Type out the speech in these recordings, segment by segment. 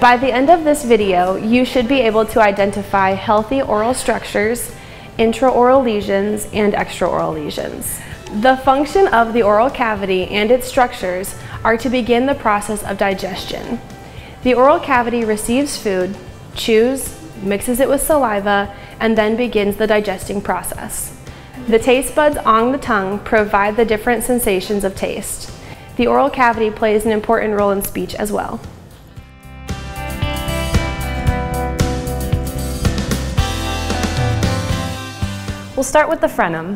By the end of this video, you should be able to identify healthy oral structures, intraoral lesions, and extraoral lesions. The function of the oral cavity and its structures are to begin the process of digestion. The oral cavity receives food, chews, mixes it with saliva, and then begins the digesting process. The taste buds on the tongue provide the different sensations of taste. The oral cavity plays an important role in speech as well. We'll start with the frenum.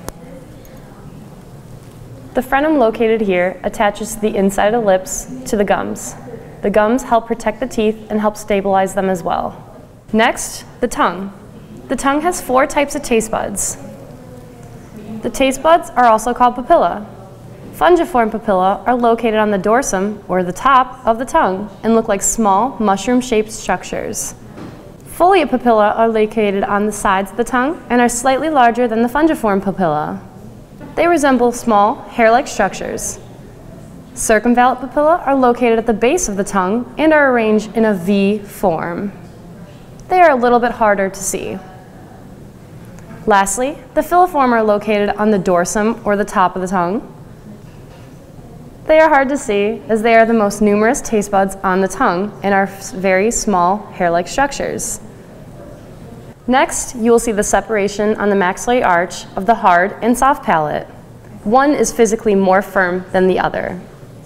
The frenum located here attaches the inside of the lips to the gums. The gums help protect the teeth and help stabilize them as well. Next, the tongue. The tongue has 4 types of taste buds. The taste buds are also called papilla. Fungiform papilla are located on the dorsum, or the top, of the tongue and look like small, mushroom-shaped structures. Folia papilla are located on the sides of the tongue and are slightly larger than the fungiform papilla. They resemble small, hair-like structures. Circumvallate papilla are located at the base of the tongue and are arranged in a V form. They are a little bit harder to see. Lastly, the filiform are located on the dorsum, or the top of the tongue. They are hard to see as they are the most numerous taste buds on the tongue and are very small, hair-like structures. Next, you will see the separation on the maxillary arch of the hard and soft palate. One is physically more firm than the other.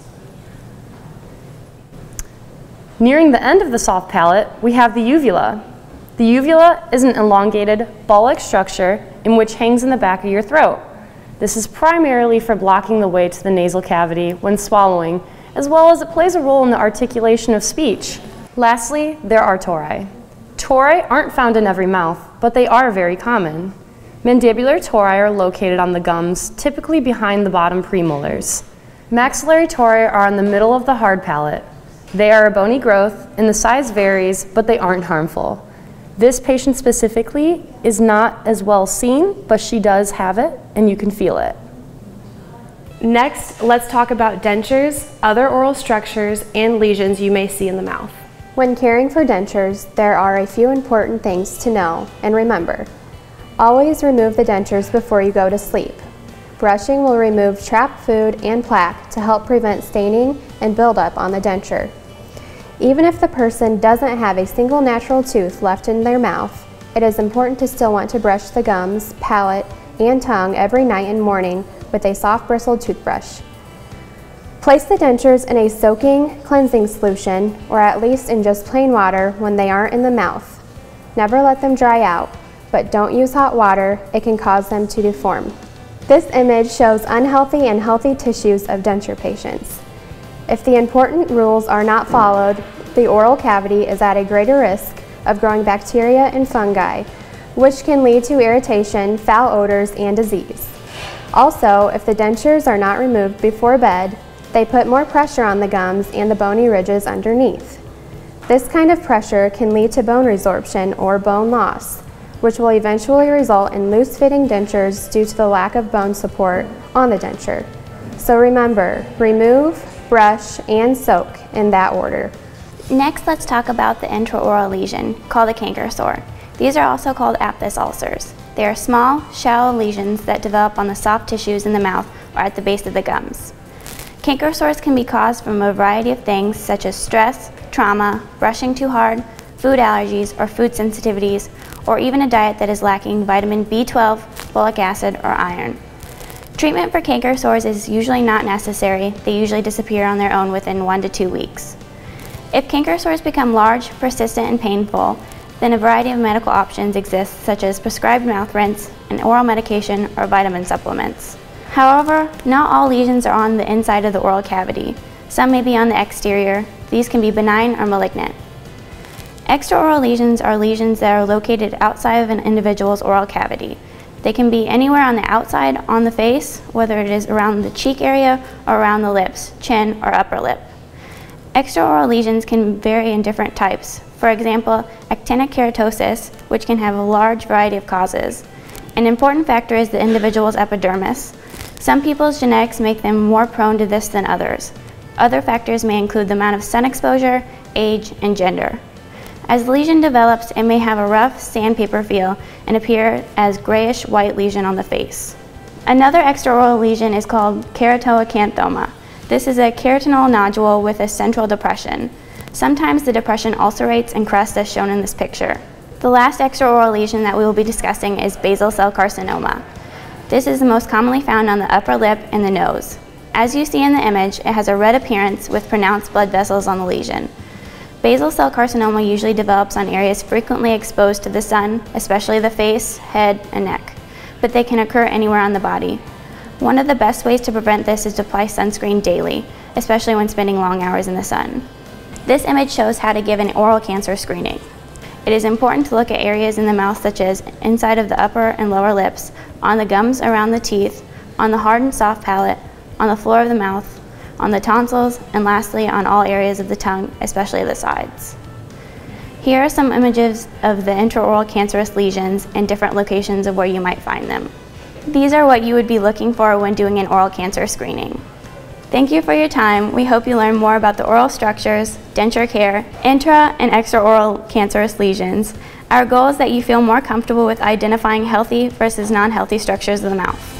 Nearing the end of the soft palate, we have the uvula. The uvula is an elongated, ball-like structure in which hangs in the back of your throat. This is primarily for blocking the way to the nasal cavity when swallowing, as well as it plays a role in the articulation of speech. Lastly, there are tori. Tori aren't found in every mouth, but they are very common. Mandibular tori are located on the gums, typically behind the bottom premolars. Maxillary tori are on the middle of the hard palate. They are a bony growth, and the size varies, but they aren't harmful. This patient specifically is not as well seen, but she does have it, and you can feel it. Next, let's talk about dentures, other oral structures, and lesions you may see in the mouth. When caring for dentures, there are a few important things to know and remember. Always remove the dentures before you go to sleep. Brushing will remove trapped food and plaque to help prevent staining and buildup on the denture. Even if the person doesn't have a single natural tooth left in their mouth, it is important to still want to brush the gums, palate, and tongue every night and morning with a soft bristled toothbrush. Place the dentures in a soaking, cleansing solution, or at least in just plain water when they aren't in the mouth. Never let them dry out, but don't use hot water, it can cause them to deform. This image shows unhealthy and healthy tissues of denture patients. If the important rules are not followed, the oral cavity is at a greater risk of growing bacteria and fungi, which can lead to irritation, foul odors, and disease. Also, if the dentures are not removed before bed, they put more pressure on the gums and the bony ridges underneath. This kind of pressure can lead to bone resorption or bone loss, which will eventually result in loose-fitting dentures due to the lack of bone support on the denture. So remember, remove, brush, and soak in that order. Next, let's talk about the intraoral lesion, called a canker sore. These are also called aphthous ulcers. They are small, shallow lesions that develop on the soft tissues in the mouth or at the base of the gums. Canker sores can be caused from a variety of things such as stress, trauma, brushing too hard, food allergies or food sensitivities, or even a diet that is lacking vitamin B12, folic acid, or iron. Treatment for canker sores is usually not necessary. They usually disappear on their own within 1 to 2 weeks. If canker sores become large, persistent, and painful, then a variety of medical options exist, such as prescribed mouth rinse, an oral medication, or vitamin supplements. However, not all lesions are on the inside of the oral cavity. Some may be on the exterior. These can be benign or malignant. Extraoral lesions are lesions that are located outside of an individual's oral cavity. They can be anywhere on the outside on the face, whether it is around the cheek area or around the lips, chin, or upper lip. Extraoral lesions can vary in different types. For example, actinic keratosis, which can have a large variety of causes. An important factor is the individual's epidermis. Some people's genetics make them more prone to this than others. Other factors may include the amount of sun exposure, age, and gender. As the lesion develops, it may have a rough sandpaper feel and appear as grayish-white lesion on the face. Another extraoral lesion is called keratoacanthoma. This is a keratinol nodule with a central depression. Sometimes the depression ulcerates and crusts as shown in this picture. The last extraoral lesion that we will be discussing is basal cell carcinoma. This is the most commonly found on the upper lip and the nose. As you see in the image, it has a red appearance with pronounced blood vessels on the lesion. Basal cell carcinoma usually develops on areas frequently exposed to the sun, especially the face, head, and neck, but they can occur anywhere on the body. One of the best ways to prevent this is to apply sunscreen daily, especially when spending long hours in the sun. This image shows how to give an oral cancer screening. It is important to look at areas in the mouth such as inside of the upper and lower lips, on the gums around the teeth, on the hard and soft palate, on the floor of the mouth, on the tonsils, and lastly on all areas of the tongue, especially the sides. Here are some images of the intraoral cancerous lesions and different locations of where you might find them. These are what you would be looking for when doing an oral cancer screening. Thank you for your time. We hope you learn more about the oral structures, denture care, intra and extraoral cancerous lesions. Our goal is that you feel more comfortable with identifying healthy versus non-healthy structures of the mouth.